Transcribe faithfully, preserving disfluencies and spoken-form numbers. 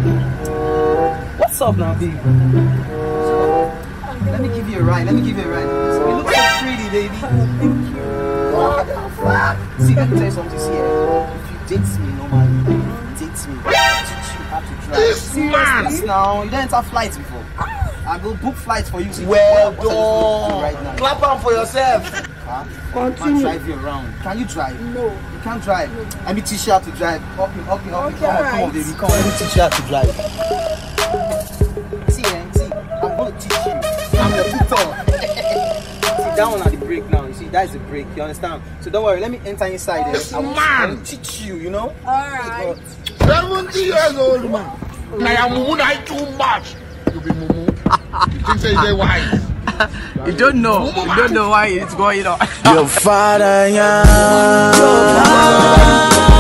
What's up now, baby? Let me give you a ride. Let me give you a ride. You look so pretty, baby. Thank you. What the fuck? See, let me tell you something. See, if you date me normally, date me. Teach you how to drive. This man. Now you don't enter flights before. I will book flights for you. So well you done. Right now. Clap on for yourself. Huh? I can't drive you around. Can you drive? No. You can't drive. No. Let me teach you how to drive. Up in, up in, up in. Okay, Come on, right. come on, baby. Come on. Let me teach you how to drive. See, eh? See, I'm going to teach you. I'm the tutor. See, that one at the brake now. You see, that is the brake. You understand? So don't worry. Let me enter inside. This I will, man. I will teach you. You know? All right. seventy years old man. Now I'm mumu not too much. You be mumu. You think say they wise? You don't know. You don't know why it's going on. Your father, yeah.